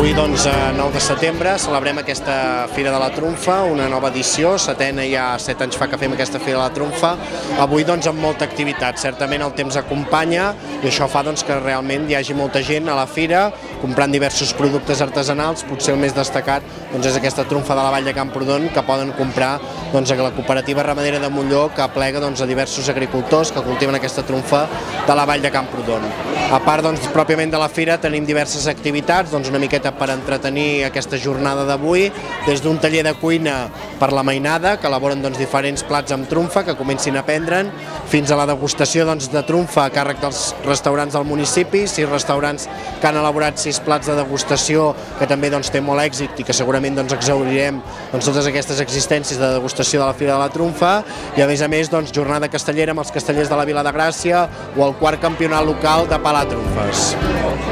Avui, doncs, 9 de setembre, celebrem aquesta Fira de la Trumfa, una nova edició, setena, ja 7 anys fa que fem aquesta Fira de la Trumfa. Avui, doncs, amb molta activitat. Certament el temps acompanya i això fa doncs, que realment hi hagi molta gent a la fira comprant diversos productes artesanals. Potser el més destacat doncs, és aquesta trumfa de la Vall de Camprodon que poden comprar doncs, a la cooperativa ramadera de Molló, que aplega doncs, a diversos agricultors que cultiven aquesta trumfa de la Vall de Camprodon. A part doncs, pròpiament de la fira tenim diverses activitats, doncs, una miqueta per entretenir aquesta jornada d'avui, des d'un taller de cuina per la mainada, que elaboren doncs, diferents plats amb trumfa que comencin a prendre'n, fins a la degustació doncs, de trumfa a càrrec dels restaurants del municipi, 6 restaurants que han elaborat 6 plats de degustació, que també doncs, té molt èxit i que segurament doncs, exhaurirem doncs, totes aquestes existències de degustació de la Fira de la Trumfa, i a més doncs, jornada castellera amb els castellers de la Vila de Gràcia o el 4è campionat local de Palar Trumfes.